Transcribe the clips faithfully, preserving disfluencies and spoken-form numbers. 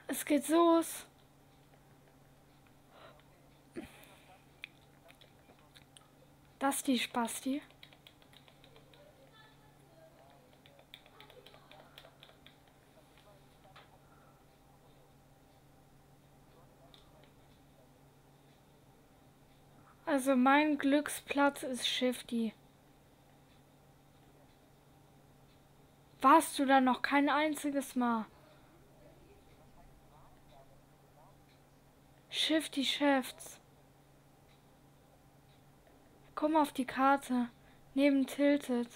Es geht los. Das ist die Spasti. Also mein Glücksplatz ist Shifty. Warst du da noch kein einziges Mal? Shifty Chefs. Komm auf die Karte. Neben Tilted.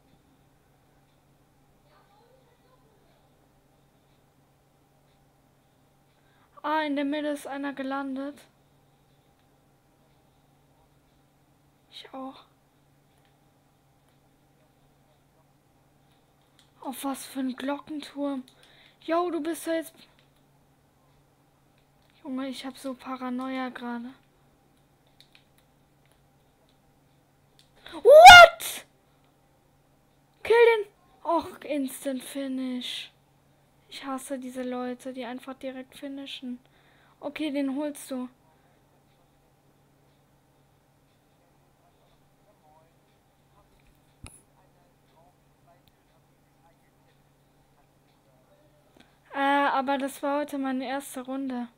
Ah, in der Mitte ist einer gelandet. Ich auch. Auf was für ein Glockenturm. Yo, du bist ja jetzt... Junge, ich hab so Paranoia gerade. What? Kill den... Och, Instant Finish. Ich hasse diese Leute, die einfach direkt finishen. Okay, den holst du. Äh, aber das war heute meine erste Runde.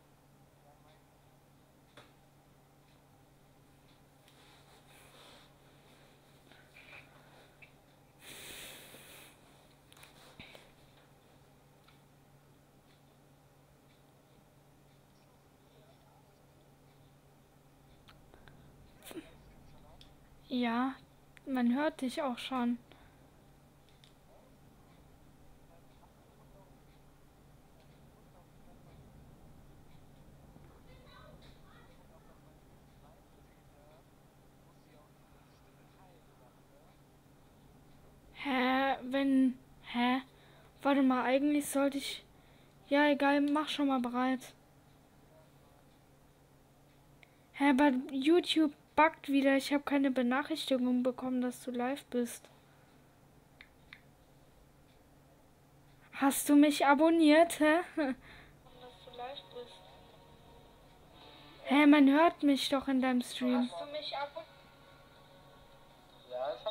Ja, man hört dich auch schon. Hä, wenn... Hä? Warte mal, eigentlich sollte ich... Ja, egal, mach schon mal bereit. Hä, aber YouTube buggt wieder. Ich habe keine Benachrichtigung bekommen, dass du live bist. Hast du mich abonniert, hä? Dass du live bist. Hä, man hört mich doch in deinem Stream. Hast du mich abonniert? Ja, ich hab...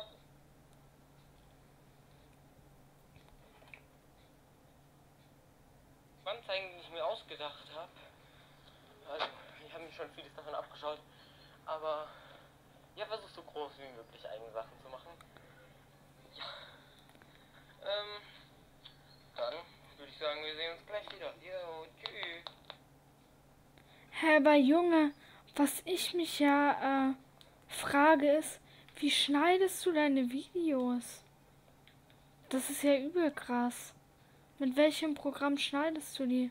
Anzeigen, die ich mir ausgedacht habe. Also, ich habe mir schon vieles davon abgeschaut. Aber ja, versuch so groß wie möglich eigene Sachen zu machen. Ja. Ähm, dann würde ich sagen, wir sehen uns gleich wieder. Jo, tschüss. Hä, aber Junge, was ich mich ja äh, frage ist, wie schneidest du deine Videos? Das ist ja übel krass. Mit welchem Programm schneidest du die?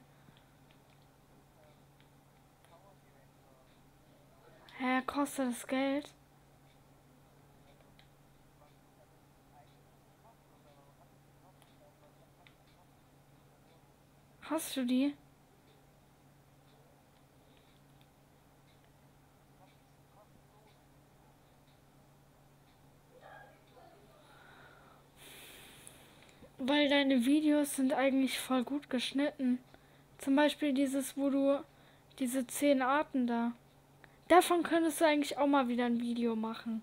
Hä, kostet das Geld? Hast du die? Weil deine Videos sind eigentlich voll gut geschnitten. Zum Beispiel dieses, wo du diese zehn Arten da. Davon könntest du eigentlich auch mal wieder ein Video machen.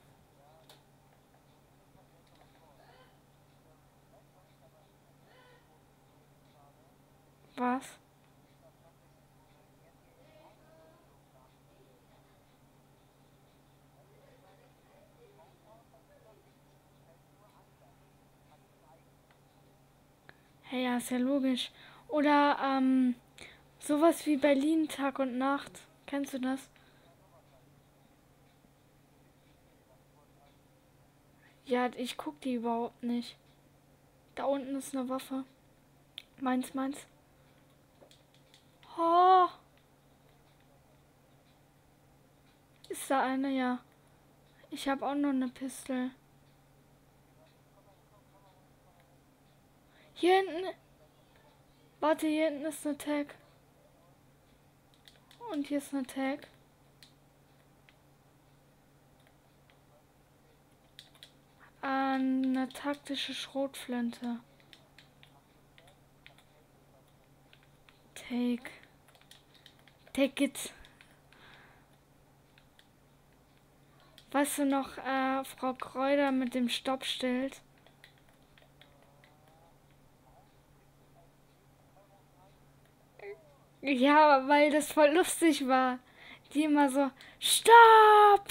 Was? Hey, ja, ist ja logisch. Oder, ähm, sowas wie Berlin Tag und Nacht. Kennst du das? Ja, ich guck die überhaupt nicht. Da unten ist eine Waffe. Meins, meins. Oh. Ist da eine? Ja. Ich habe auch noch eine Pistole. Hier hinten. Warte, hier hinten ist eine Tag. Und hier ist eine Tag. Eine taktische Schrotflinte. Take. Take it. Weißt du noch, äh, Frau Kräuter mit dem Stoppschild? Ja, weil das voll lustig war. Die immer so, Stopp!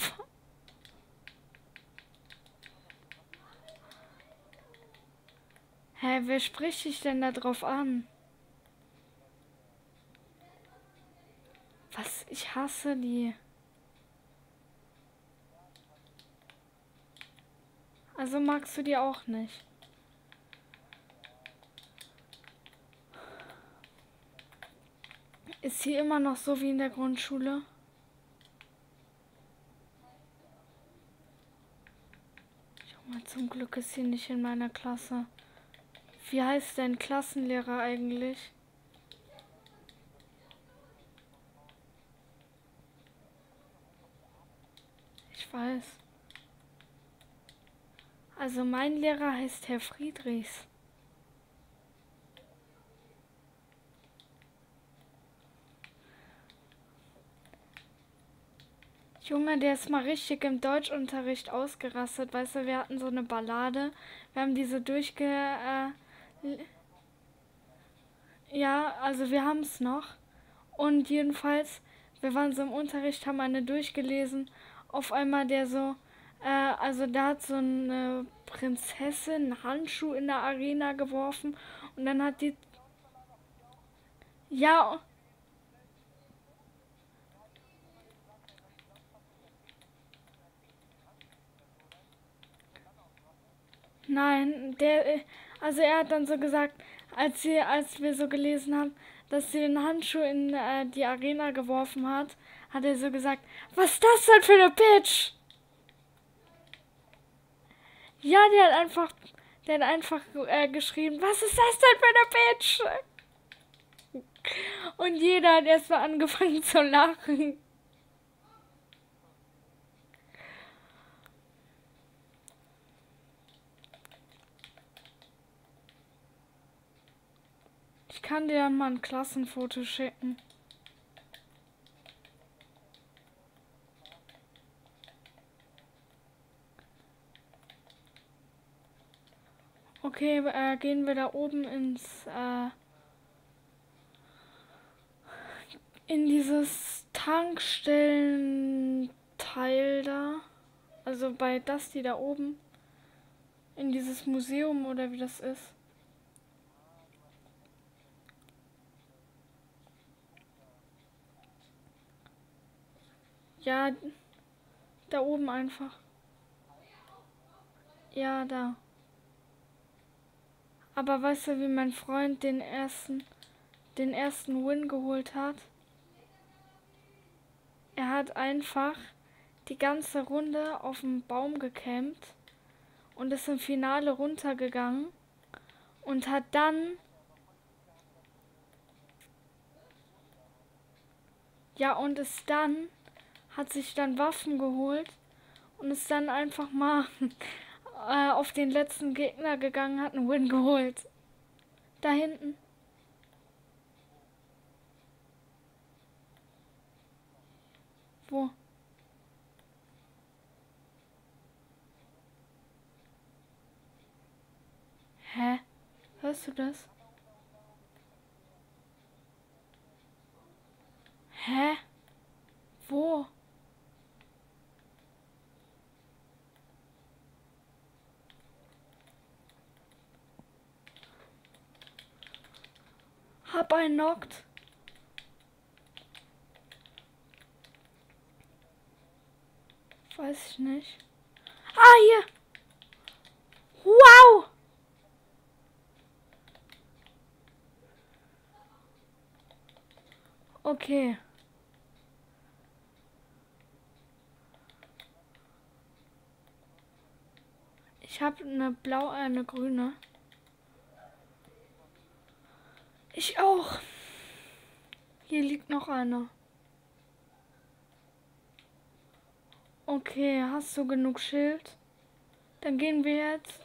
Hä, wer spricht dich denn da drauf an? Was? Ich hasse die. Also magst du die auch nicht? Ist sie immer noch so wie in der Grundschule? Junge, zum Glück ist sie nicht in meiner Klasse. Wie heißt dein Klassenlehrer eigentlich? Ich weiß. Also mein Lehrer heißt Herr Friedrichs. Junge, der ist mal richtig im Deutschunterricht ausgerastet. Weißt du, wir hatten so eine Ballade. Wir haben diese durchge... Äh, ja, also wir haben es noch. Und jedenfalls, wir waren so im Unterricht, haben eine durchgelesen. Auf einmal der so... Äh, also da hat so eine Prinzessin einen Handschuh in der Arena geworfen. Und dann hat die... Ja... Nein, der, also er hat dann so gesagt, als sie, als wir so gelesen haben, dass sie den Handschuh in äh, die Arena geworfen hat, hat er so gesagt, was ist das denn für eine Bitch? Ja, der hat einfach, der hat einfach äh, geschrieben, was ist das denn für eine Bitch? Und jeder hat erst mal angefangen zu lachen. Ich kann dir dann mal ein Klassenfoto schicken. Okay, äh, gehen wir da oben ins, äh, in dieses Tankstellenteil da. Also bei das, die da oben. In dieses Museum oder wie das ist. Ja, da oben einfach. Ja, da. Aber weißt du, wie mein Freund den ersten, den ersten Win geholt hat? Er hat einfach die ganze Runde auf dem Baum gecampt und ist im Finale runtergegangen und hat dann... Ja, und ist dann... hat sich dann Waffen geholt und ist dann einfach mal äh, auf den letzten Gegner gegangen, hat einen Win geholt. Da hinten. Wo? Hä? Hörst du das? Hä? Wo? Hab einen knockt. Weiß ich nicht. Ah, hier. Wow. Okay. Ich habe eine blaue, eine grüne. Ich auch. Hier liegt noch eine. Okay, hast du genug Schild? Dann gehen wir jetzt.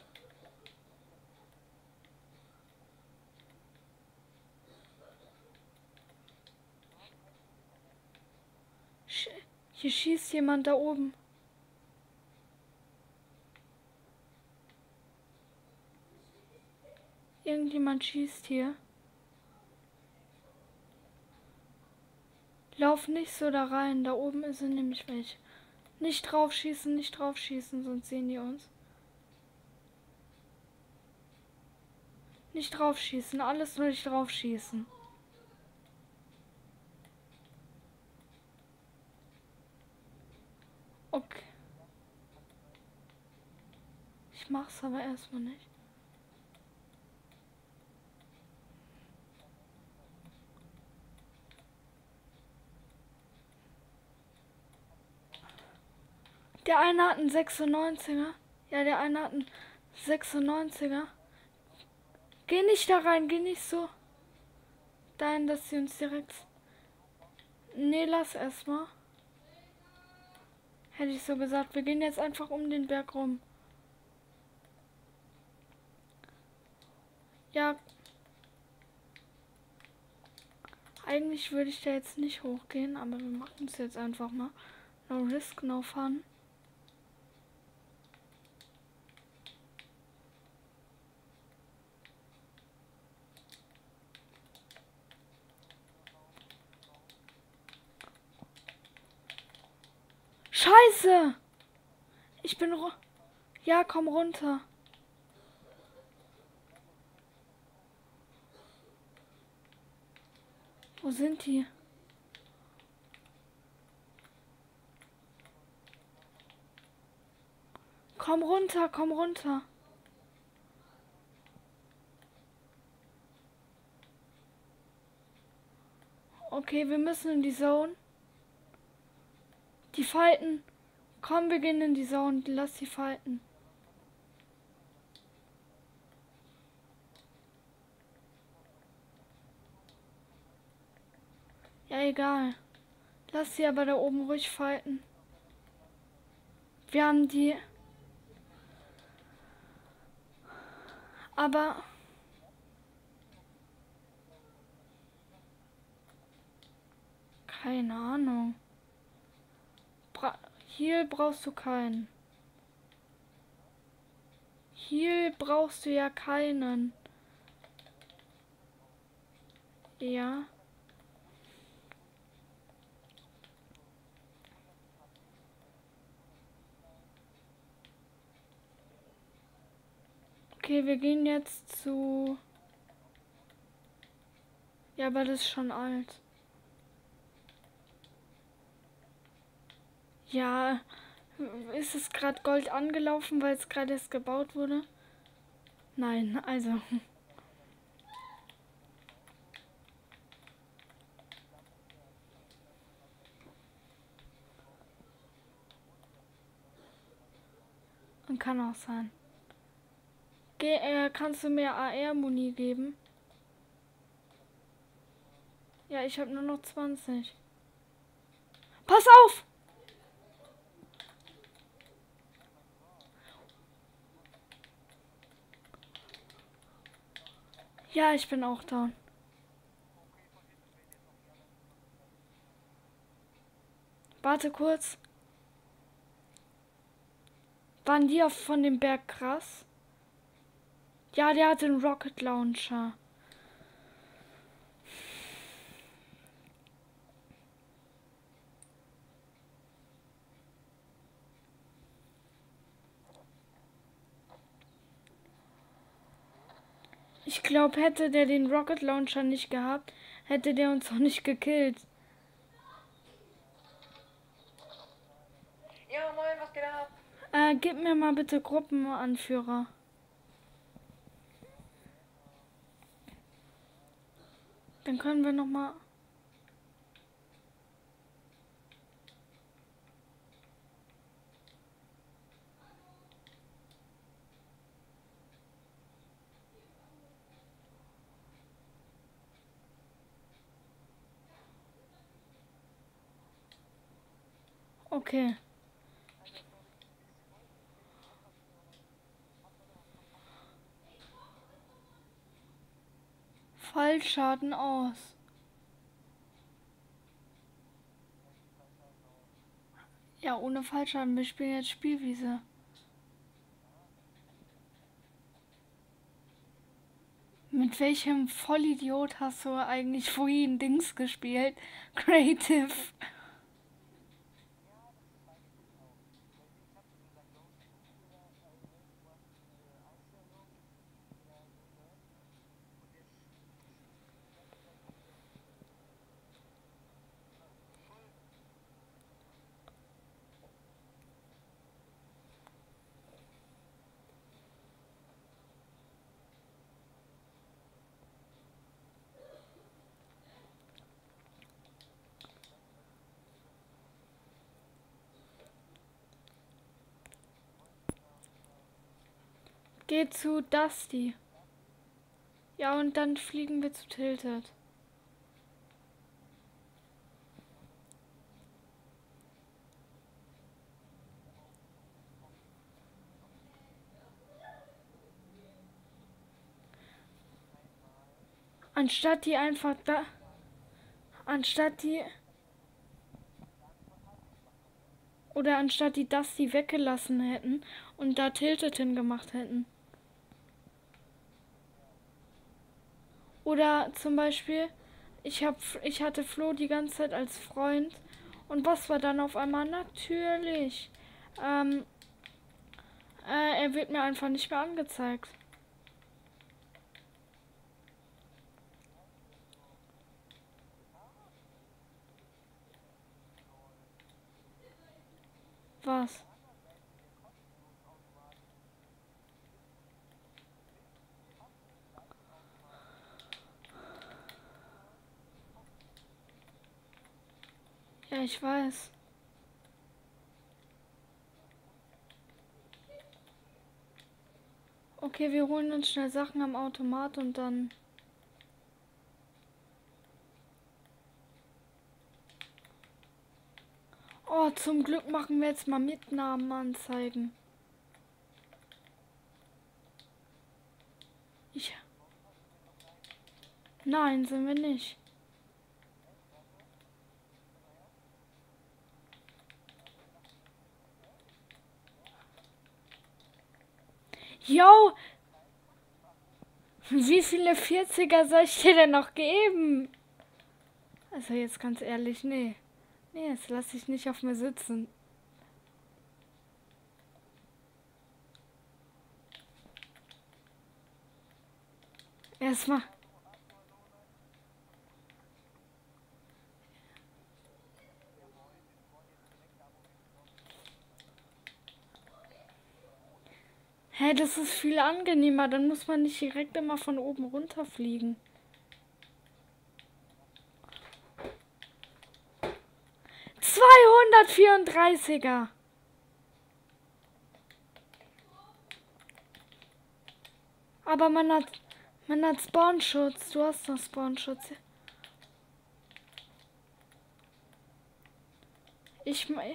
Hier schießt jemand da oben. Irgendjemand schießt hier. Lauf nicht so da rein. Da oben sind nämlich welche. Nicht drauf schießen, nicht drauf schießen, sonst sehen die uns. Nicht drauf schießen, alles nur nicht drauf schießen. Okay. Ich mach's aber erstmal nicht. Der eine hat einen sechsundneunziger. Ja, der eine hat einen sechsundneunziger. Geh nicht da rein, geh nicht so. Dahin, dass sie uns direkt... Nee, lass erstmal. Hätte ich so gesagt. Wir gehen jetzt einfach um den Berg rum. Ja. Eigentlich würde ich da jetzt nicht hochgehen, aber wir machen es jetzt einfach mal. No risk, no fun. Scheiße! Ich bin... ru- Ja, komm runter. Wo sind die? Komm runter, komm runter. Okay, wir müssen in die Zone. Die fighten. Komm, wir gehen in die Zone. Lass die fighten. Ja, egal. Lass sie aber da oben ruhig fighten. Wir haben die... Aber... Keine Ahnung. Bra Heal brauchst du keinen. Heal brauchst du ja keinen. Ja. Okay, wir gehen jetzt zu... Ja, aber das ist schon alt. Ja, ist es gerade Gold angelaufen, weil es gerade erst gebaut wurde? Nein, also... Und kann auch sein. Geh, äh, kannst du mir A R-Muni geben? Ja, ich habe nur noch zwanzig. Pass auf! Ja, ich bin auch down. Warte kurz. Waren die auf von dem Berg krass? Ja, der hat den Rocket Launcher. Ich glaube, hätte der den Rocket Launcher nicht gehabt, hätte der uns auch nicht gekillt. Ja, moin, was geht ab? Äh, gib mir mal bitte Gruppenanführer. Dann können wir noch mal... Okay. Fallschaden aus. ohne Fallschaden. Wir spielen jetzt Spielwiese. Mit welchem Vollidiot hast du eigentlich vorhin Dings gespielt? Creative. Geh zu Dusty. Ja, und dann fliegen wir zu Tilted. Anstatt die einfach da... Anstatt die... Oder anstatt die Dusty weggelassen hätten und da Tilted hingemacht hätten. Oder zum Beispiel, ich, hab, ich hatte Flo die ganze Zeit als Freund. Und was war dann auf einmal? Natürlich. Ähm, äh, er wird mir einfach nicht mehr angezeigt. Was? Ja, ich weiß. Okay, wir holen uns schnell Sachen am Automat und dann... Oh, zum Glück machen wir jetzt mal Mitnahmen anzeigen. Ich... Nein, sind wir nicht. Yo! Wie viele vierziger soll ich dir denn noch geben? Also jetzt ganz ehrlich, nee. Nee, jetzt lasse ich nicht auf mir sitzen. Erstmal. Hä, das ist viel angenehmer. Dann muss man nicht direkt immer von oben runter fliegen. zweihundertvierunddreißiger. Aber man hat, man hat Spawnschutz. Du hast noch Spawnschutz. Ich mein...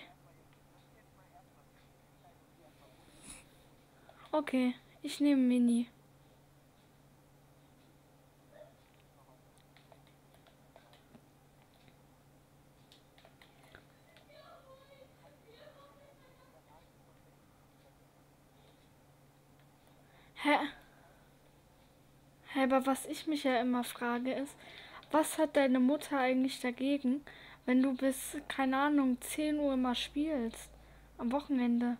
Okay, ich nehme Mini. Hä? Hä, aber was ich mich ja immer frage ist, was hat deine Mutter eigentlich dagegen, wenn du bis, keine Ahnung, zehn Uhr mal spielst? Am Wochenende.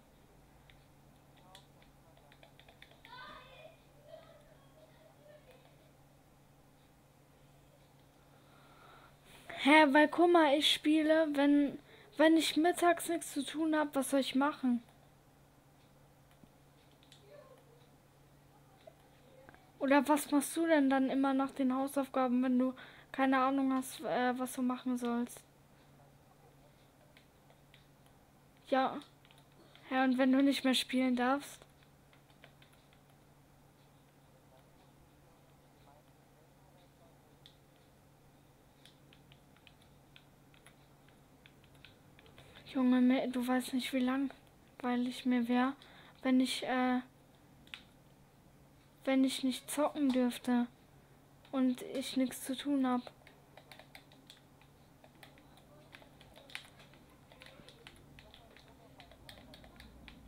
Hä, weil guck mal, ich spiele, wenn, wenn ich mittags nichts zu tun habe, was soll ich machen? Oder was machst du denn dann immer nach den Hausaufgaben, wenn du keine Ahnung hast, äh, was du machen sollst? Ja. Ja, und wenn du nicht mehr spielen darfst? Junge, du weißt nicht, wie lang, weil ich mir wäre, wenn ich, äh, wenn ich nicht zocken dürfte und ich nichts zu tun habe.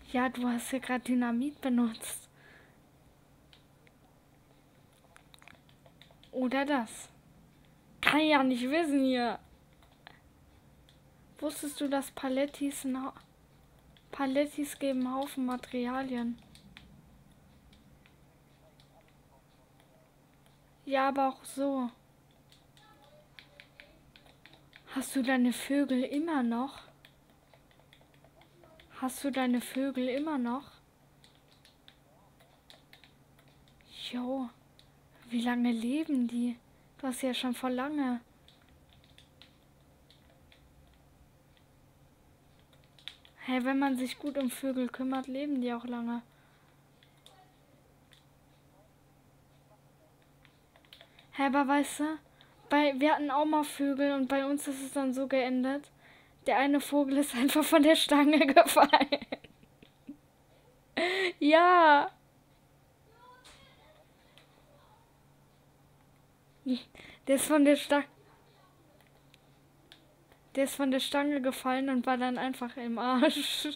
Ja, du hast ja gerade Dynamit benutzt. Oder das. Kann ich ja nicht wissen hier. Wusstest du, dass Palettis, ein Palettis geben einen Haufen Materialien? Ja, aber auch so. Hast du deine Vögel immer noch? Hast du deine Vögel immer noch? Jo, wie lange leben die? Du hast ja schon vor lange. Hey, wenn man sich gut um Vögel kümmert, leben die auch lange. Hä, aber weißt du, bei, wir hatten auch mal Vögel und bei uns ist es dann so geendet. Der eine Vogel ist einfach von der Stange gefallen. Ja. Der ist von der Stange. Der ist von der Stange gefallen und war dann einfach im Arsch.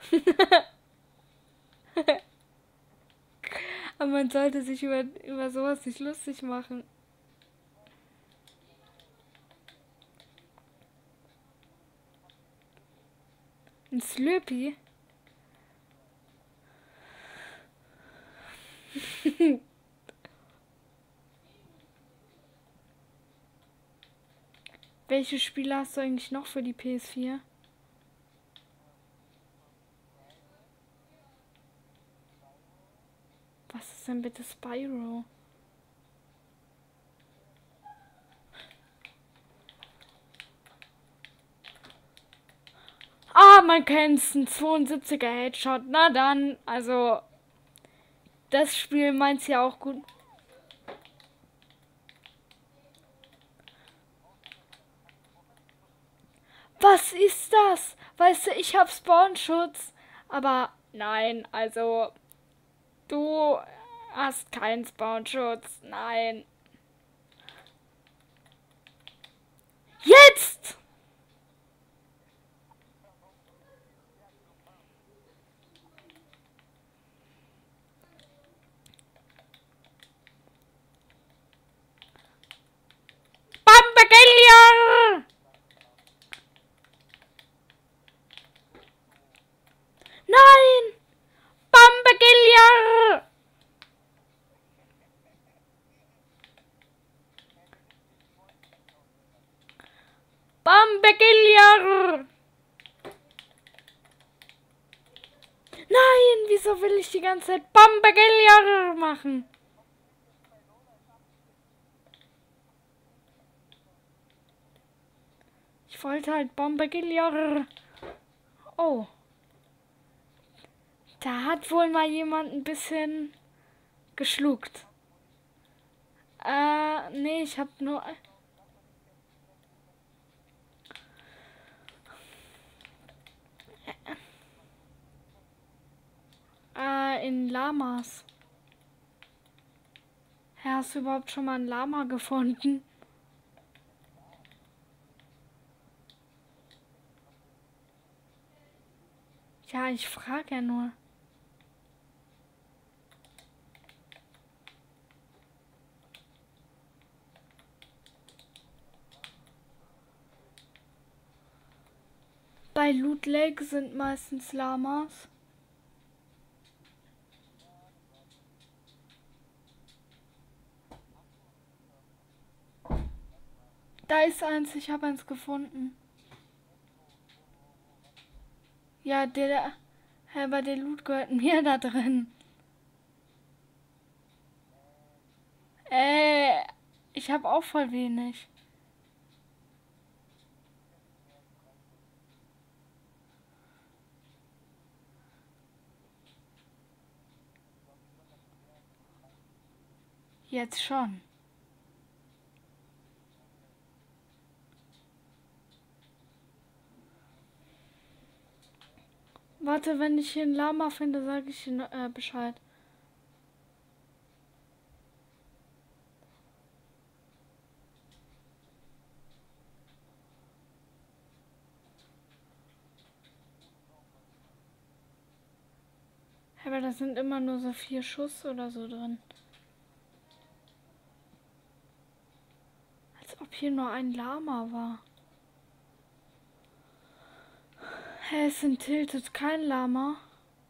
Aber man sollte sich über, über sowas nicht lustig machen. Ein Slurpee? Welche Spiele hast du eigentlich noch für die P S vier? Was ist denn bitte Spyro? Ah, man kennt's, ein zweiundsiebziger Headshot. Na dann, also das Spiel meint's ja auch gut. Was ist das? Weißt du, ich hab Spawnschutz. Aber nein, also du hast keinen Spawnschutz. Nein. Jetzt! Bambagelier! Nein! Bambagelier! Bambagelier! Nein, wieso will ich die ganze Zeit Bambagelier machen? Ich wollte halt Bambagelier. Oh. Da hat wohl mal jemand ein bisschen geschluckt. Äh, nee, ich hab nur... Äh, in Lamas. Hä, hast du überhaupt schon mal ein Lama gefunden? Ja, ich frage ja nur. Bei Loot Lake sind meistens Lamas. Da ist eins, ich habe eins gefunden. Ja, der, aber der Loot gehört mir da drin. Äh, ich habe auch voll wenig. Jetzt schon. Warte, wenn ich hier ein Lama finde, sage ich Ihnen äh, Bescheid. Aber da sind immer nur so vier Schuss oder so drin. Als ob hier nur ein Lama war. Hä, es sind tiltet kein Lama.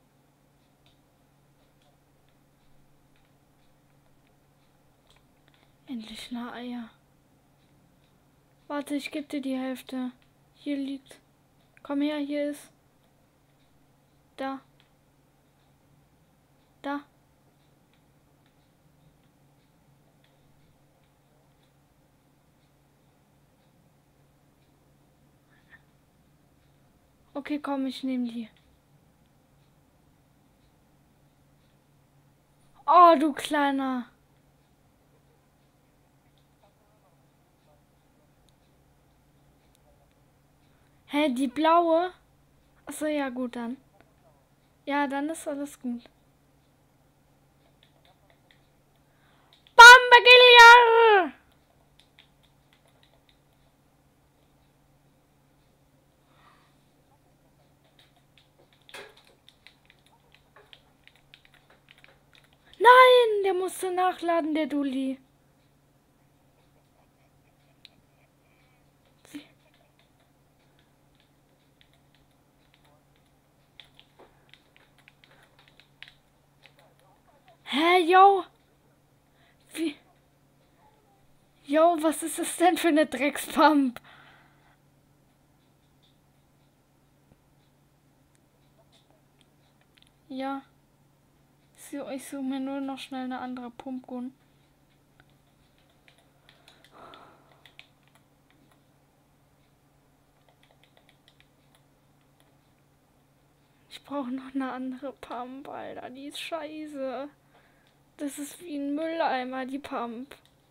Endlich eine Eier. Warte, ich gebe dir die Hälfte. Hier liegt. Komm her, hier ist. Da. Da. Okay, komm, ich nehme die. Oh, du Kleiner. Hä, die blaue? Achso, ja gut dann. Ja, dann ist alles gut. Bambagilliar! Nein, der musste nachladen, der Dulli. Hä, yo? Wie? Yo, was ist das denn für eine Dreckspump? Ja. So, ich suche mir nur noch schnell eine andere Pumpgun. Ich brauche noch eine andere Pump, Alter. Die ist scheiße. Das ist wie ein Mülleimer, die Pump.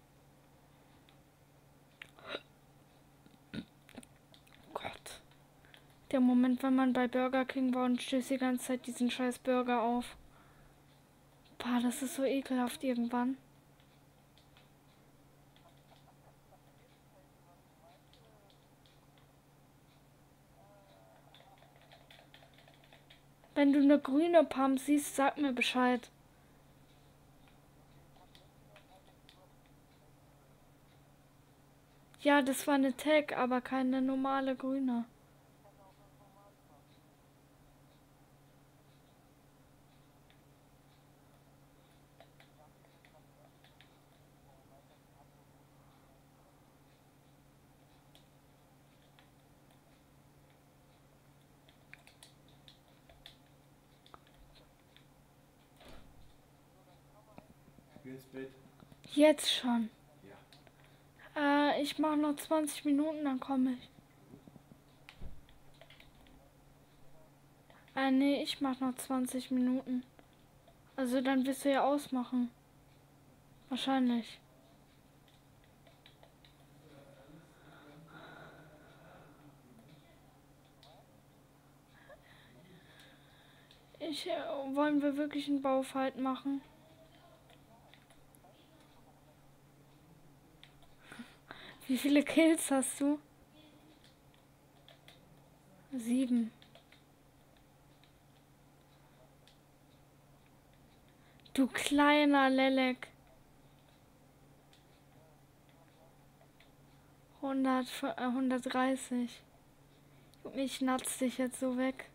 Gott. Der Moment, wenn man bei Burger King war und stößt die ganze Zeit diesen scheiß Burger auf. Boah, das ist so ekelhaft irgendwann. Wenn du eine grüne Pump siehst, sag mir Bescheid. Ja, das war eine Tag, aber keine normale grüne. Ins Bett. Jetzt schon. Ja. Äh, ich mache noch zwanzig Minuten, dann komme ich. Äh, nee, ich mache noch zwanzig Minuten. Also dann wirst du ja ausmachen. Wahrscheinlich. Ich, äh, wollen wir wirklich einen Baufight machen? Wie viele Kills hast du? Sieben. Du kleiner Lelek. hundert, äh, hundertdreißig. Ich natz dich jetzt so weg.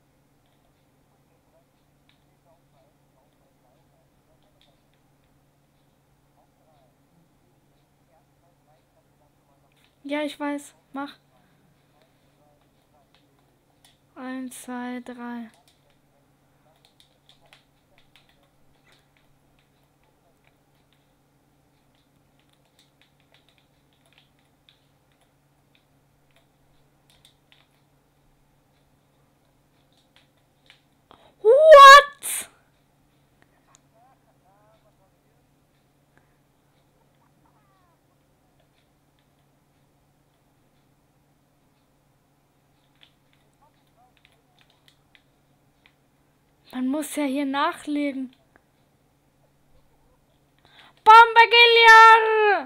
Ja, ich weiß. Mach. Eins, zwei, drei. What? Man muss ja hier nachlegen. Bombagilliar!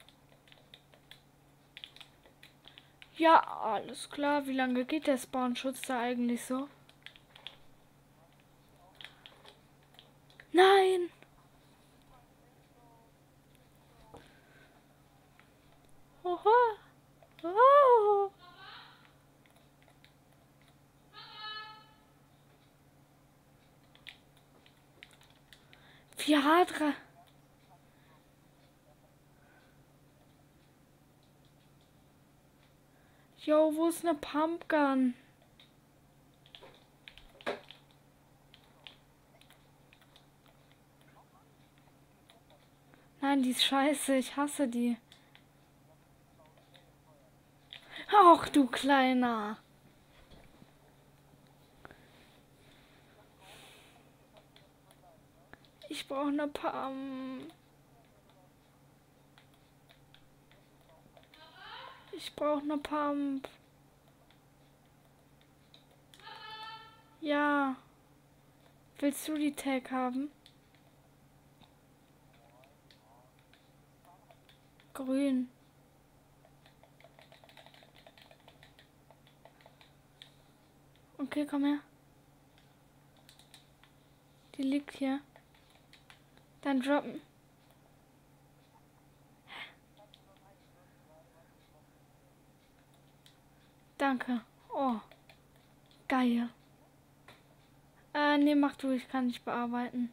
Ja, alles klar. Wie lange geht der Spawnschutz da eigentlich so? Nein! Oha! Oh. Vier Hadra. Jo, wo ist eine Pumpgun? Nein, die ist scheiße. Ich hasse die. Ach du Kleiner. Ich brauche eine Pump. Ich brauche eine Pump. Ja. Willst du die Tag haben? Grün. Okay, komm her. Die liegt hier. Dann droppen. Danke. Oh. Geil. Äh, nee, mach du. Ich kann nicht bearbeiten.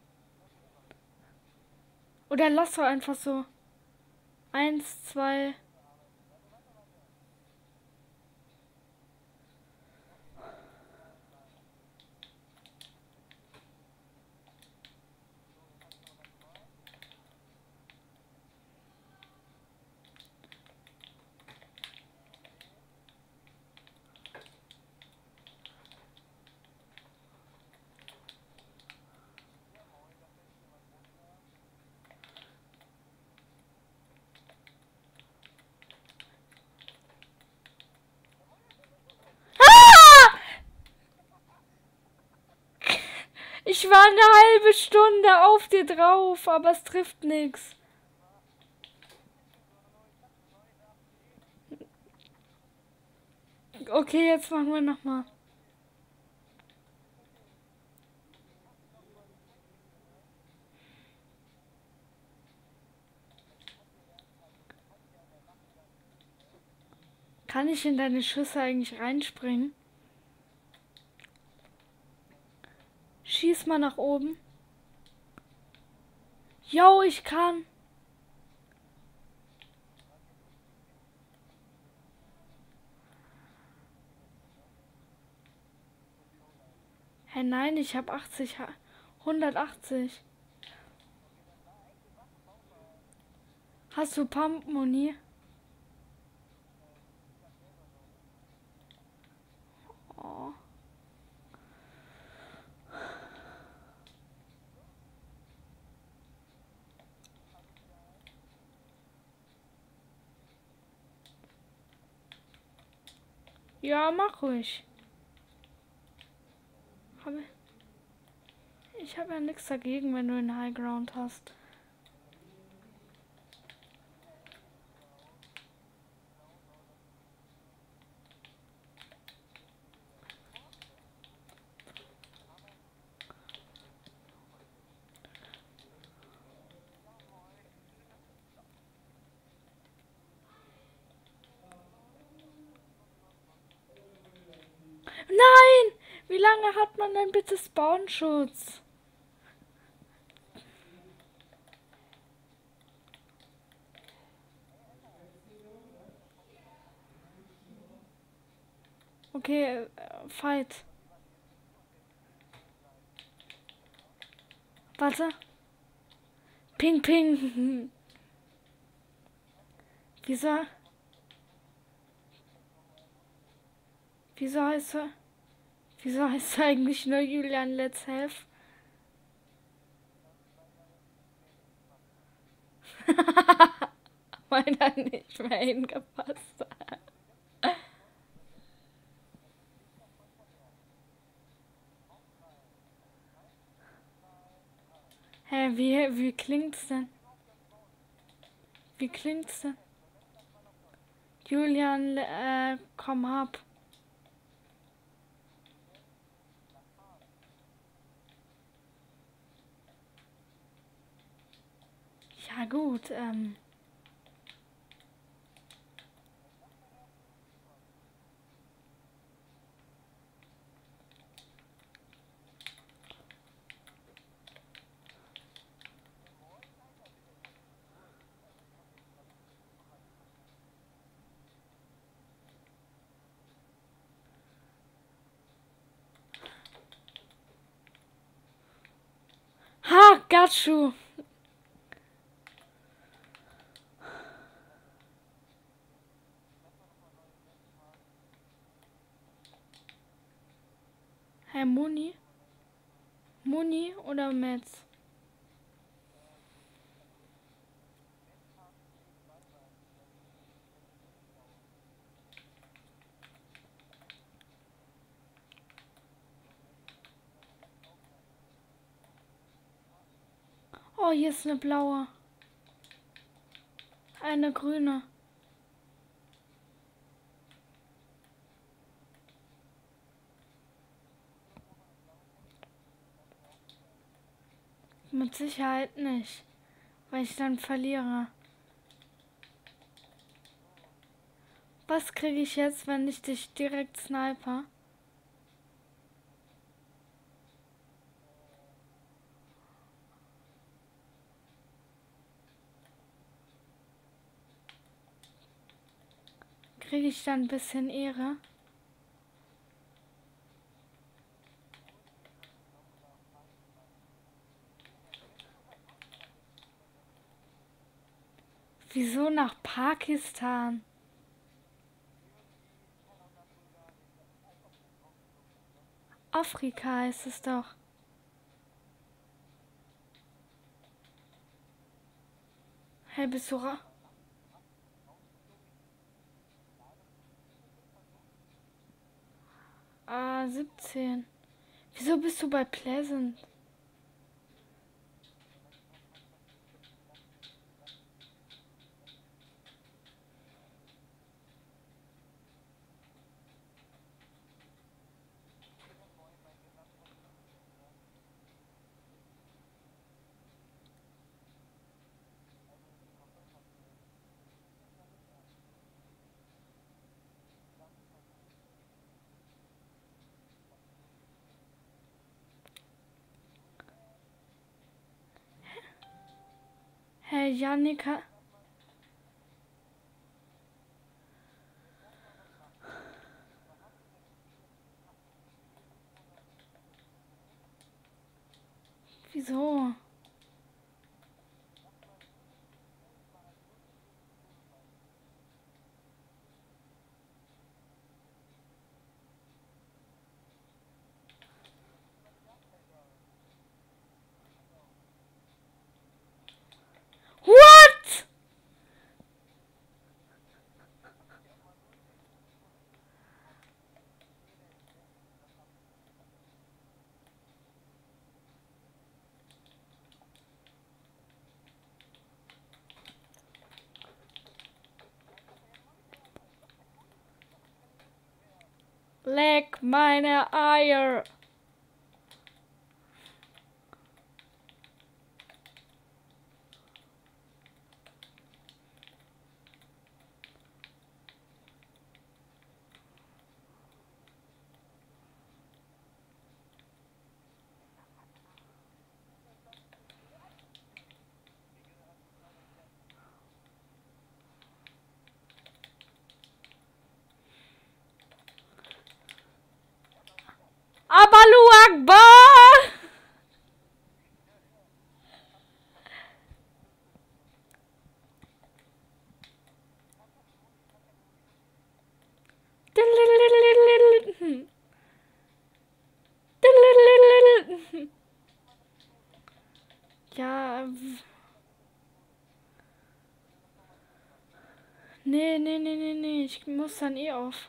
Oder lass doch einfach so. Eins, zwei. Ich war eine halbe Stunde auf dir drauf, aber es trifft nichts. Okay, jetzt machen wir nochmal. Kann ich in deine Schüsse eigentlich reinspringen? Schieß mal nach oben. Jo, ich kann. Hä, nein, ich habe achtzig, hundertachtzig. Hast du Pump-Muni? Oh. Ja, mach ruhig. Habe ich habe ja nichts dagegen, wenn du einen High Ground hast. Nein! Wie lange hat man denn bitte Spawnschutz? Okay, äh, Fight. Warte. Ping, ping. Wieso? Wieso heißt er? Wieso heißt er eigentlich nur Julian Let's Have? Weil er nicht mehr hingepasst hat. Hä, wie, wie klingt's denn? Wie klingt's denn? Julian, äh, komm ab. Ja gut, ähm. Ha, got you. Herr Muni? Muni oder Metz? Oh, hier ist eine blaue. Eine grüne. Mit Sicherheit nicht, weil ich dann verliere. Was kriege ich jetzt, wenn ich dich direkt sniper? Kriege ich dann ein bisschen Ehre? Wieso nach Pakistan? Afrika heißt es doch. Hey, bist du ra? Ah, siebzehn. Wieso bist du bei Pleasant? Hey, Janika. Wieso? What? Leck meine Eier. Abalu Akbar! Ja. Nee, nee, nee, nee, nee. Ich muss dann eh auf.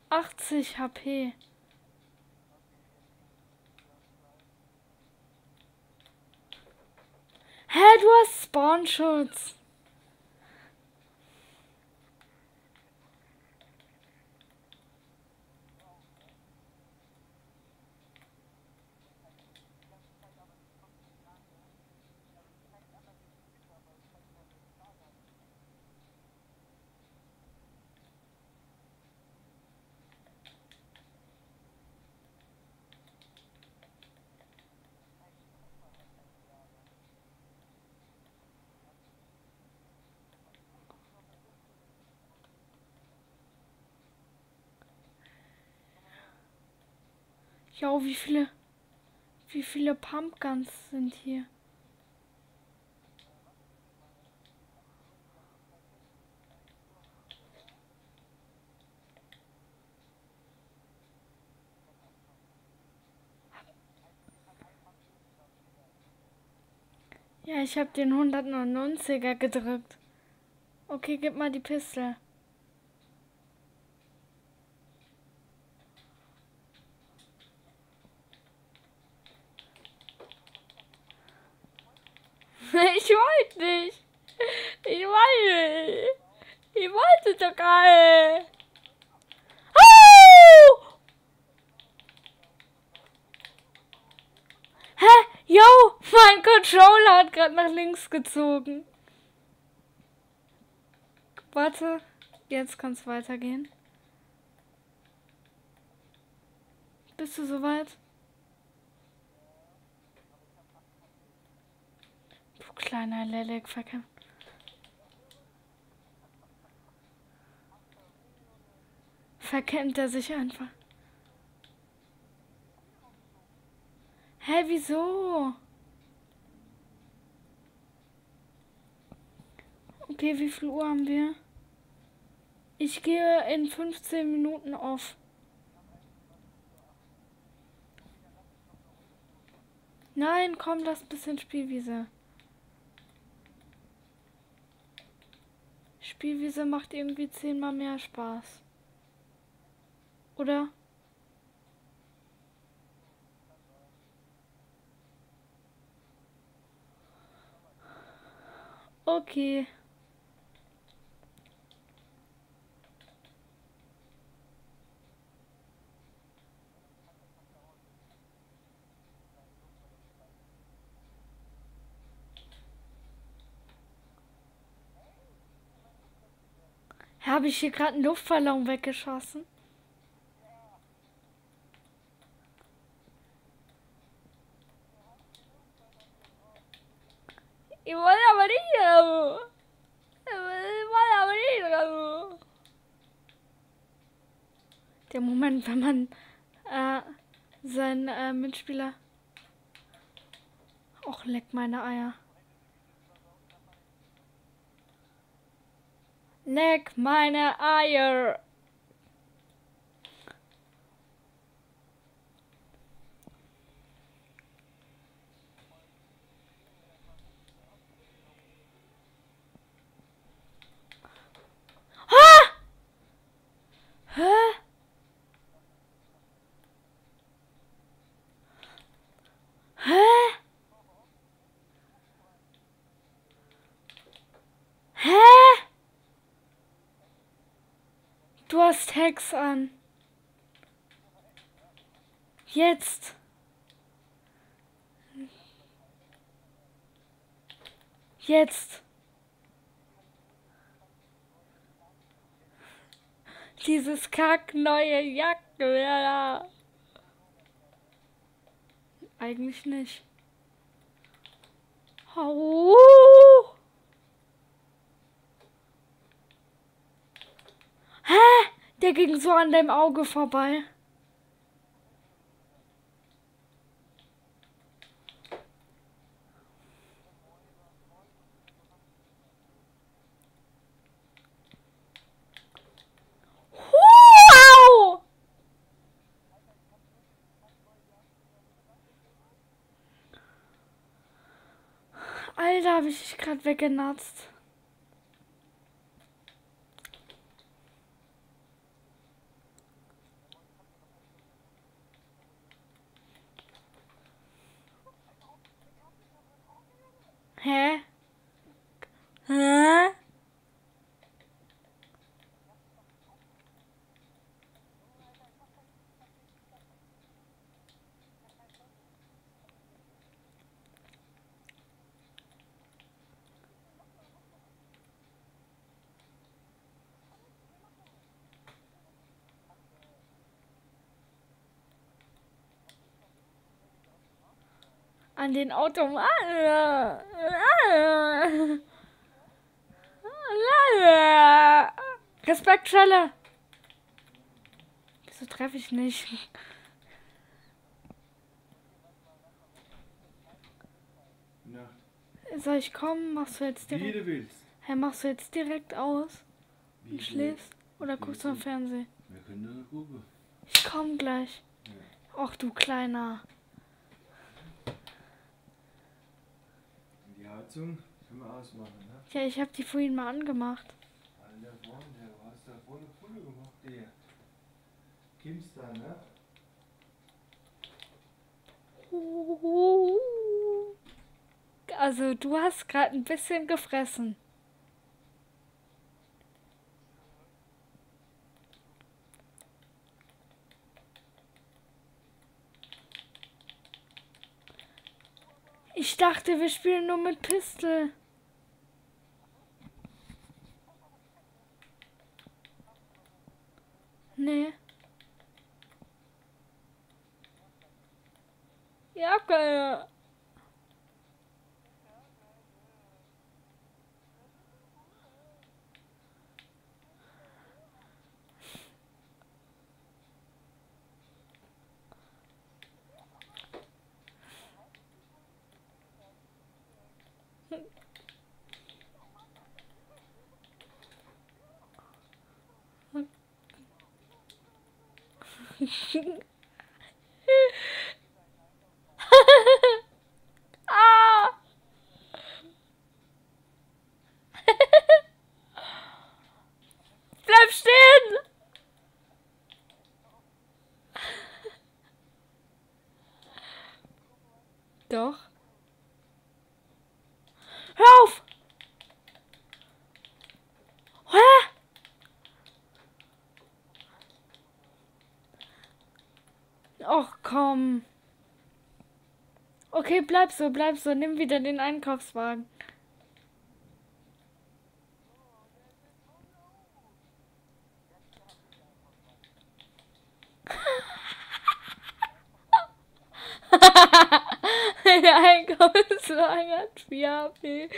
achtzig H P. Hä, du hast Spawnschutz. Jo, wie viele, wie viele Pumpguns sind hier? Ja, ich habe den hundertneunundneunziger gedrückt. Okay, gib mal die Pistole. Ich wollte nicht. Ich wollte. Ich wollte doch gar nicht. Oh! Hä? Yo, mein Controller hat gerade nach links gezogen. Warte, jetzt kann es weitergehen. Bist du soweit? Du kleiner Lelek, verkämpft. Verkämmt er sich einfach. Hä, wieso? Okay, wie viel Uhr haben wir? Ich gehe in fünfzehn Minuten auf. Nein, komm, lass ein bisschen Spielwiese. Spielwiese macht irgendwie zehnmal mehr Spaß. Oder? Okay. Habe ich hier gerade einen Luftballon weggeschossen? Ich wollte aber nicht drauf. Ich wollte aber nicht drauf. Der Moment, wenn man äh, seinen äh, Mitspieler... Och, leck meine Eier. Leck meine Eier. Ah! Hä? Hä? Hä? Du hast Hex an. Jetzt. Jetzt. Dieses kack neue Jackenwehr. Eigentlich nicht. Oh. Hä? Der ging so an deinem Auge vorbei. Wow! Alter, hab ich dich gerade weggenatzt. An den Automaten. Respektschelle. Wieso treffe ich nicht? Nacht. Soll ich kommen? Machst du jetzt Wie direkt? du willst. Hä, machst du jetzt direkt aus Wie und du schläfst? Oder willst. guckst du am Fernsehen? Wir können nur gucken. Ich komm gleich. Ja. Och du Kleiner. Die Heizung können wir ausmachen, ne? Ja, ich habe die vorhin mal angemacht. Alter Freund, du hast da vorne Pulle gemacht, der. Kimmst da, ne? Also du hast gerade ein bisschen gefressen. Ich dachte, wir spielen nur mit Pistol. Nee. Ja, geil. Ah! Bleib stehen! Doch. Hör auf! Hä? Och, komm. Okay, bleib so, bleib so. Nimm wieder den Einkaufswagen. Der Einkaufswagen hat vier H P.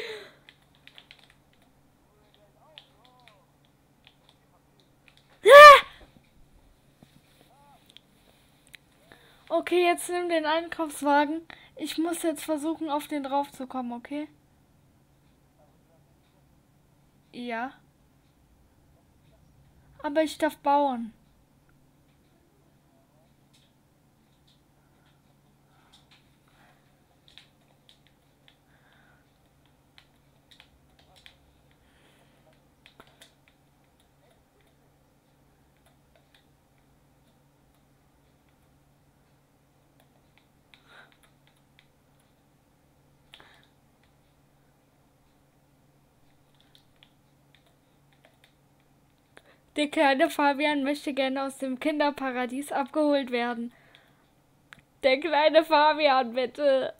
Okay, jetzt nimm den Einkaufswagen. Ich muss jetzt versuchen, auf den drauf zu kommen, okay? Ja. Aber ich darf bauen. Der kleine Fabian möchte gerne aus dem Kinderparadies abgeholt werden. Der kleine Fabian, bitte.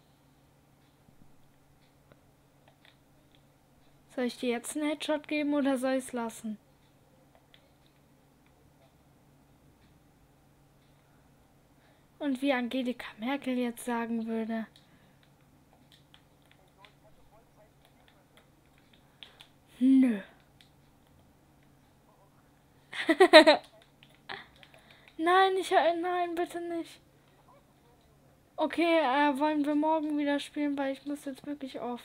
Soll ich dir jetzt einen Headshot geben oder soll ich es lassen? Und wie Angelika Merkel jetzt sagen würde. Nö. Nein, ich nein, bitte nicht. Okay, äh, wollen wir morgen wieder spielen, weil ich muss jetzt wirklich auf.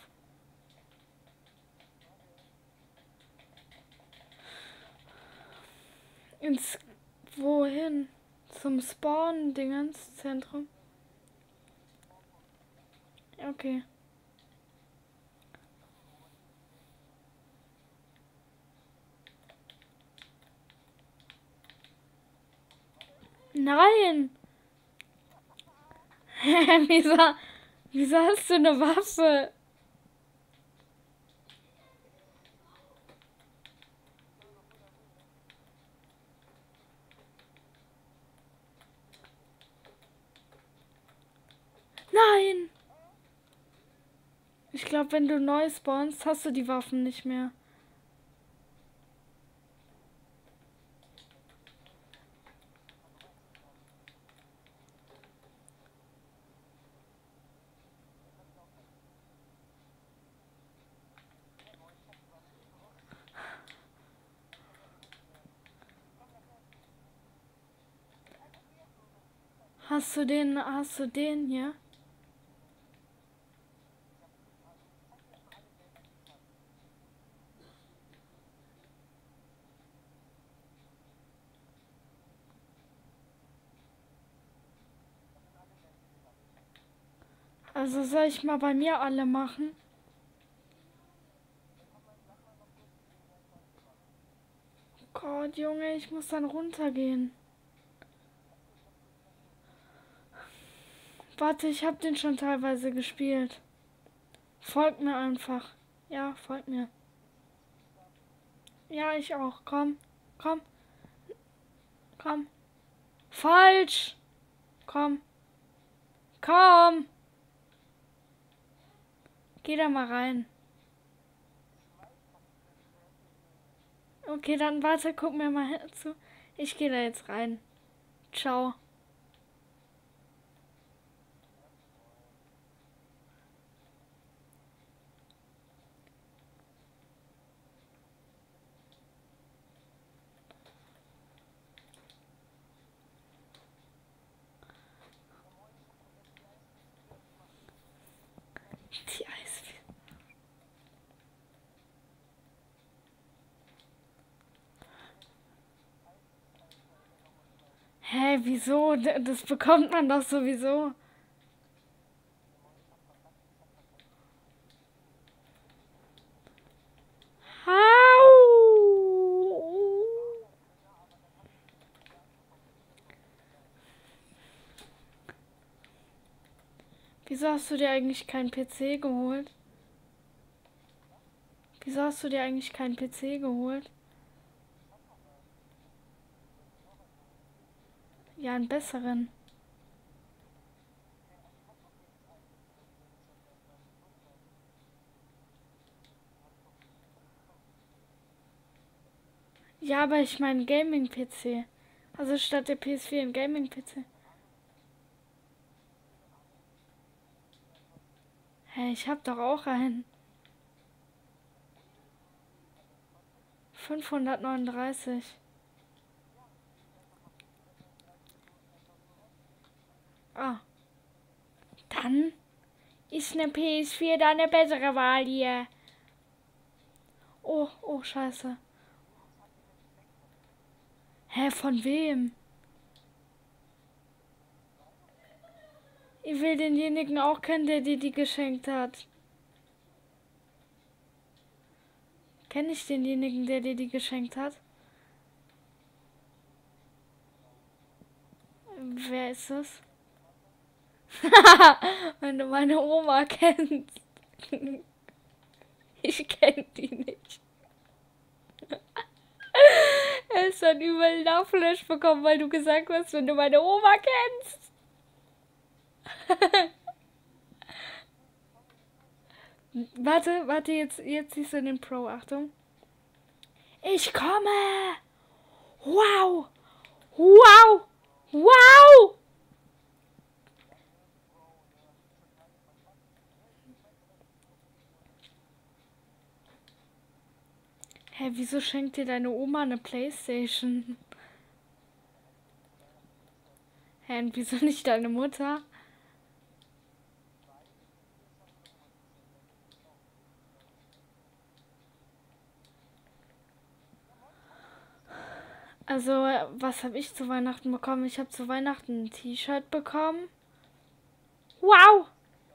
Ins wohin? Zum Spawn-Dingens-Zentrum. Okay. Nein! wieso, wieso hast du eine Waffe? Nein! Ich glaube, wenn du neu spawnst, hast du die Waffen nicht mehr. Hast du den, hast du den hier? Also soll ich mal bei mir alle machen? Gott, Junge, ich muss dann runtergehen. Warte, ich habe den schon teilweise gespielt. Folgt mir einfach. Ja, folgt mir. Ja, ich auch. Komm, komm, komm. Falsch. Komm, komm. Geh da mal rein. Okay, dann warte, guck mir mal zu. Ich gehe da jetzt rein. Ciao. Die Eisbären. Hä, wieso? Das bekommt man doch sowieso. Au! Wieso hast du dir eigentlich keinen P C geholt? Wieso hast du dir eigentlich keinen P C geholt? Ja, einen besseren. Ja, aber ich meine Gaming-P C. Also statt der P S vier ein Gaming-P C. Hä, hey, ich hab doch auch einen. fünfhundertneununddreißig. Ah. Dann ist eine P S vier da eine bessere Wahl hier. Oh, oh, scheiße. Hä, von wem? Ich will denjenigen auch kennen, der dir die geschenkt hat. Kenne ich denjenigen, der dir die geschenkt hat? Wer ist das? Wenn du meine Oma kennst. Ich kenne die nicht. Er ist dann überall Nachflash bekommen, weil du gesagt hast, wenn du meine Oma kennst. Warte, warte, jetzt, jetzt siehst du den Pro. Achtung. Ich komme! Wow! Wow! Wow! Hä, wieso schenkt dir deine Oma eine Playstation? Hä, und wieso nicht deine Mutter? Also, was habe ich zu Weihnachten bekommen? Ich habe zu Weihnachten ein T-Shirt bekommen. Wow!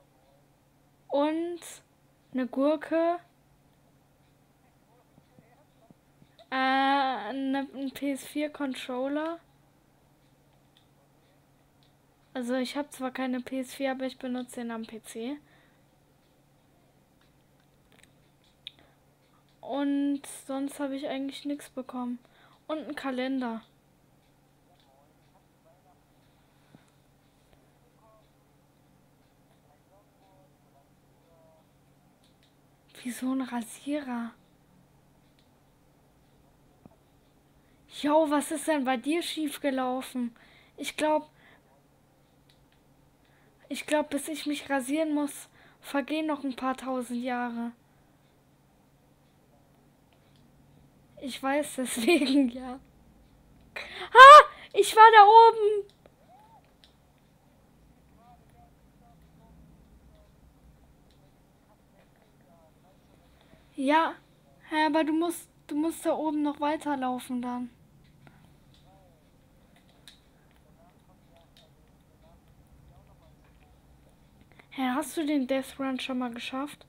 Und eine Gurke. Äh, eine, ein P S vier Controller. Also, ich habe zwar keine P S vier, aber ich benutze den am P C. Und sonst habe ich eigentlich nichts bekommen. Und einen Kalender. Wieso ein Rasierer? Jo, was ist denn bei dir schiefgelaufen? Ich glaube, ich glaube, bis ich mich rasieren muss, vergehen noch ein paar tausend Jahre. Ich weiß deswegen, ja. Ah, ich war da oben. Ja, hä, aber du musst, du musst da oben noch weiterlaufen dann. Hä, hast du den Death Run schon mal geschafft?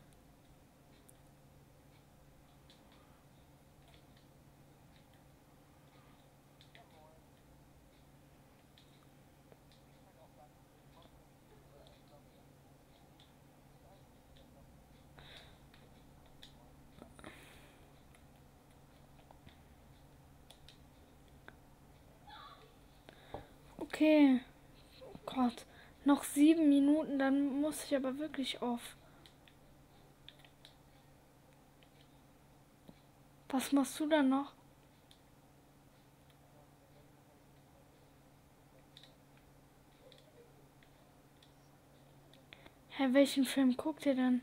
Okay. Oh Gott. Noch sieben Minuten, dann muss ich aber wirklich auf. Was machst du dann noch? Hä, welchen Film guckt ihr denn?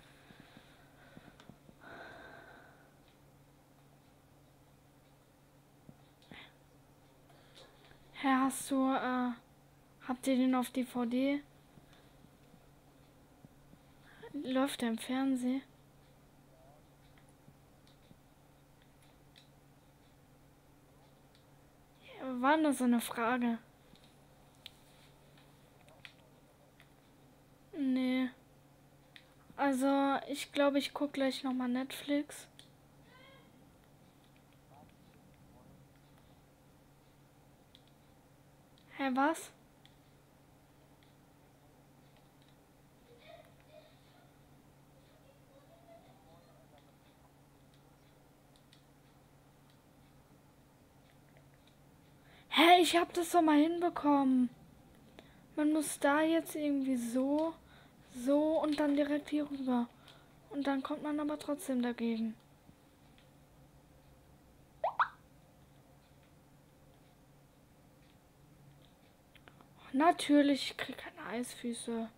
Hä, hast du, äh, habt ihr den auf D V D? Läuft der im Fernsehen? Ja, war nur so eine Frage. Nee. Also, ich glaube, ich gucke gleich nochmal Netflix. Hä, was? Hä, ich hab das doch mal hinbekommen. Man muss da jetzt irgendwie so, so und dann direkt hier rüber. Und dann kommt man aber trotzdem dagegen. Natürlich, ich krieg keine Eisfüße.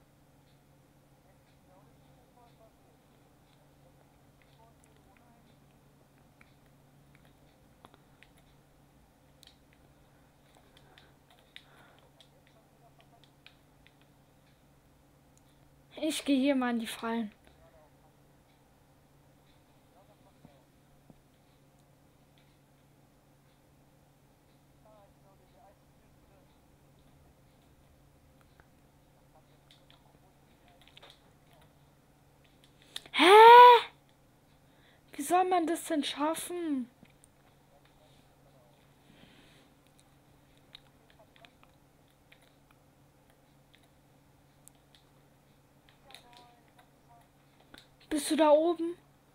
Ich gehe hier mal in die Fallen. Hä? Wie soll man das denn schaffen? Bist du da oben?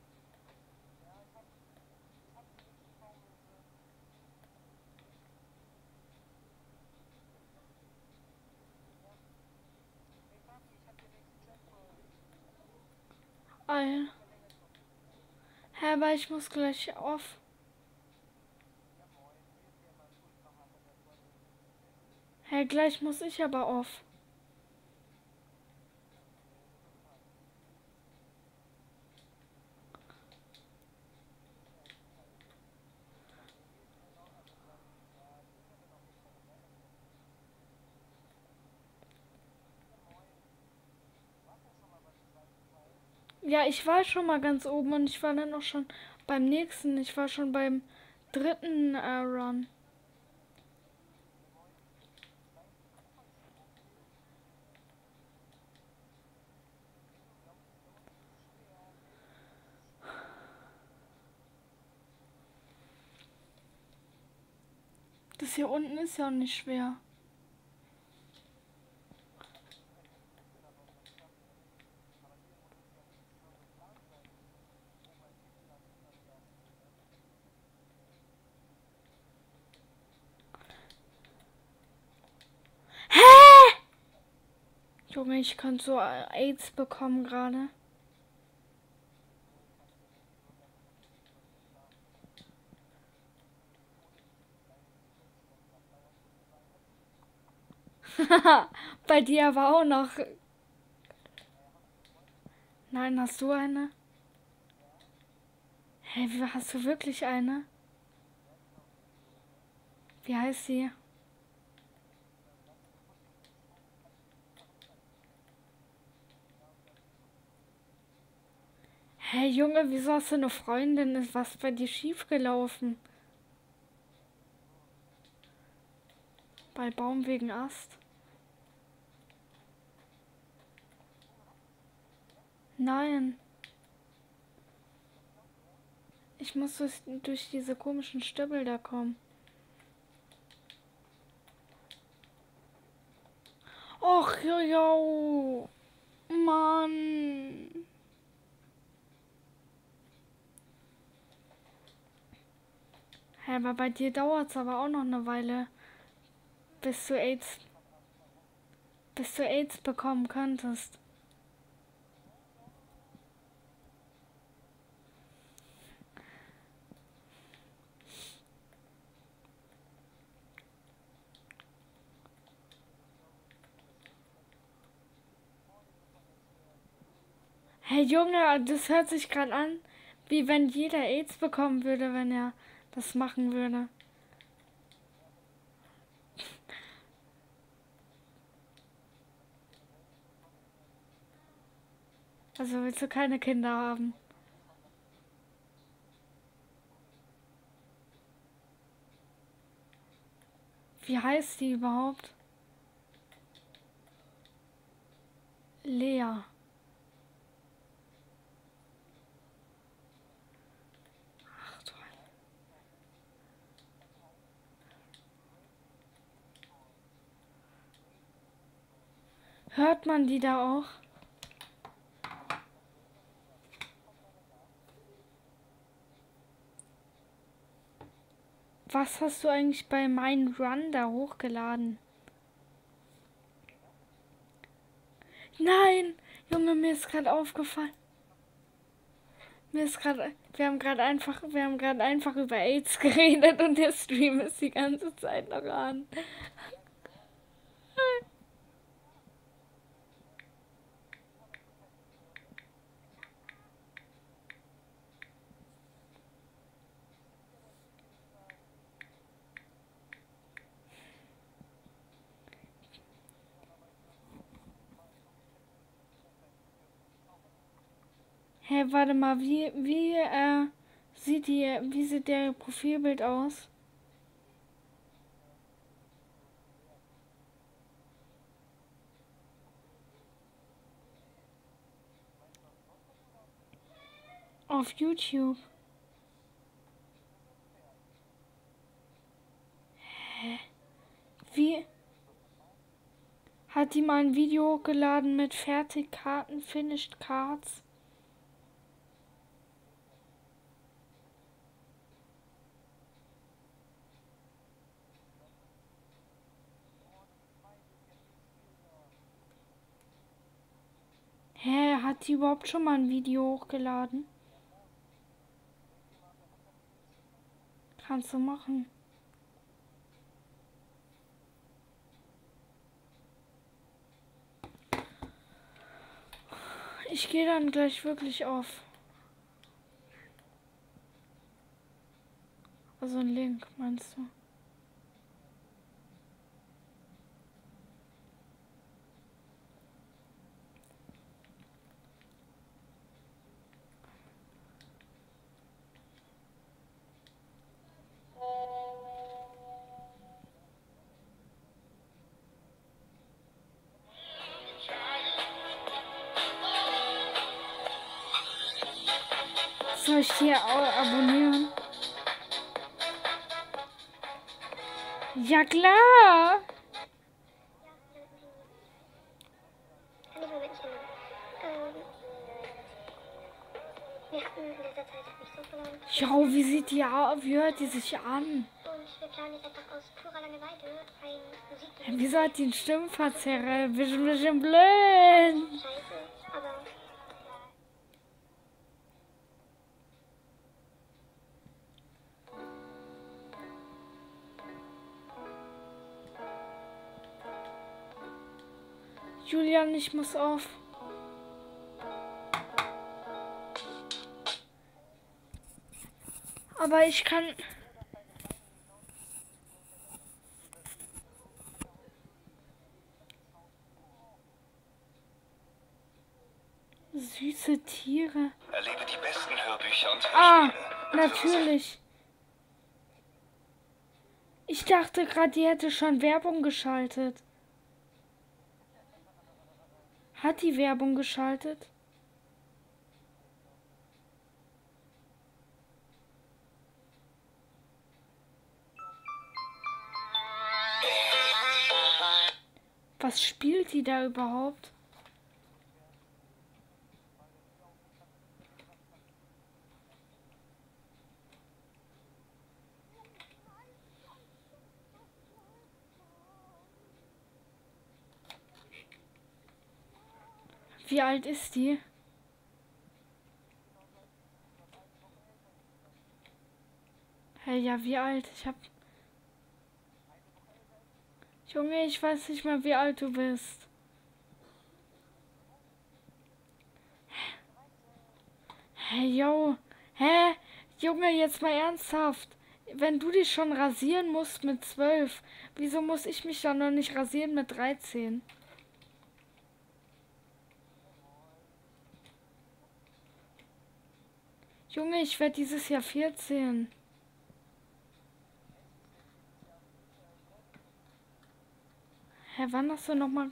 Ei. Hä, aber ich muss gleich auf. Hä, gleich muss ich aber auf. Ja, ich war schon mal ganz oben und ich war dann auch schon beim nächsten. Ich war schon beim dritten äh, Run. Das hier unten ist ja auch nicht schwer. Junge, ich kann so AIDS bekommen gerade. Bei dir aber auch noch. Nein, hast du eine? Hä, hey, hast du wirklich eine? Wie heißt sie? Hey Junge, wieso hast du eine Freundin? Ist was bei dir schiefgelaufen? Bei Baum wegen Ast? Nein. Ich muss durch, durch diese komischen Stüppel da kommen. Och, jo, jo. Mann. Hä, aber bei dir dauert es aber auch noch eine Weile, bis du AIDS, bis du AIDS bekommen könntest. Hey Junge, das hört sich gerade an, wie wenn jeder AIDS bekommen würde, wenn er das machen würde. Also willst du keine Kinder haben? Wie heißt die überhaupt? Lea. Ach du. Hört man die da auch? Was hast du eigentlich bei meinem Run da hochgeladen? Nein! Junge, mir ist gerade aufgefallen. Mir ist gerade, wir haben gerade einfach, wir haben gerade einfach über AIDS geredet und der Stream ist die ganze Zeit noch an. Hey, warte mal, wie, wie, äh, sieht die, wie sieht der Profilbild aus? Auf YouTube. Hä? Wie? Hat die mal ein Video hochgeladen mit Fertigkarten, Finished Cards? Hä, hat die überhaupt schon mal ein Video hochgeladen? Kannst du machen. Ich gehe dann gleich wirklich auf. Also ein Link, meinst du? Soll ich hier abonnieren? Ja klar! Jo, wie sieht die aus? Wie hört die sich an? Und wir planen jetzt einfach aus purer Langeweile ein Musikvideo. Ja, wieso hat die einen Stimmverzerrer? Bisschen, bisschen blöd. Scheiße, aber Julian, ich muss auf. Aber ich kann... Süße Tiere. Erlebe die besten Hörbücher und Ah, Hörspiele. natürlich. Ich dachte gerade, die hätte schon Werbung geschaltet. Hat die Werbung geschaltet? Was spielt die da überhaupt? Wie alt ist die? Hey, ja, wie alt? Ich hab... Junge, ich weiß nicht mal, wie alt du bist. Hey, yo. Hä? Junge, jetzt mal ernsthaft. Wenn du dich schon rasieren musst mit zwölf, wieso muss ich mich dann noch nicht rasieren mit dreizehn? Junge, ich werde dieses Jahr vierzehn. Hä, wann hast du noch mal...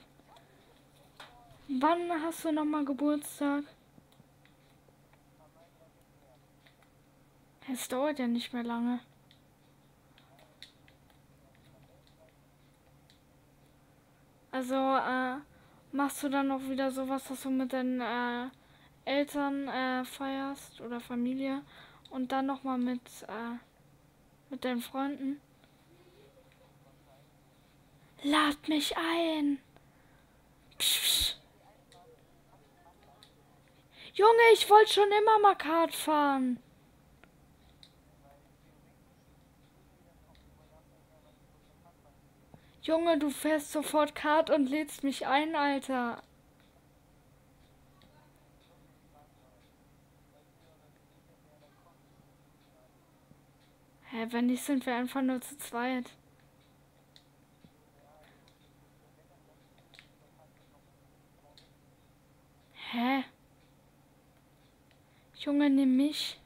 Wann hast du noch mal Geburtstag? Es dauert ja nicht mehr lange. Also, äh, machst du dann noch wieder sowas, dass du mit deinen äh, Eltern äh, feierst oder Familie und dann noch mal mit, äh, mit deinen Freunden? Lad mich ein! Psch, psch. Junge, ich wollte schon immer mal Kart fahren. Junge, du fährst sofort Kart und lädst mich ein, Alter. Hä, wenn nicht, sind wir einfach nur zu zweit. Hä? Junge, nimm mich.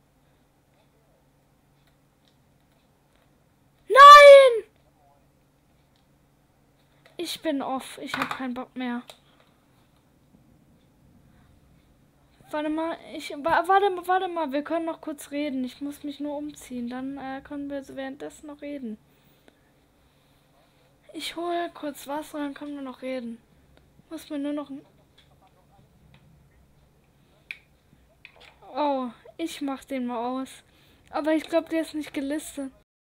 Nein! Ich bin off. Ich habe keinen Bock mehr. Warte mal, ich wa- warte, warte mal, wir können noch kurz reden. Ich muss mich nur umziehen, dann äh, können wir so währenddessen noch reden. Ich hole kurz Wasser, dann können wir noch reden. Muss mir nur noch ein... Oh, ich mach den mal aus. Aber ich glaube, der ist nicht gelistet.